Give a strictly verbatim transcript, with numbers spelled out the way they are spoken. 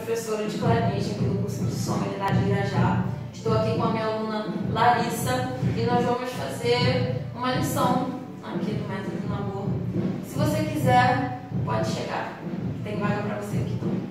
professora de clarinete aqui do curso de Sonoridade de Irajá. Estou aqui com a minha aluna Larissa e nós vamos fazer uma lição aqui do método do namoro. Se você quiser, pode chegar. Tem vaga para você aqui também.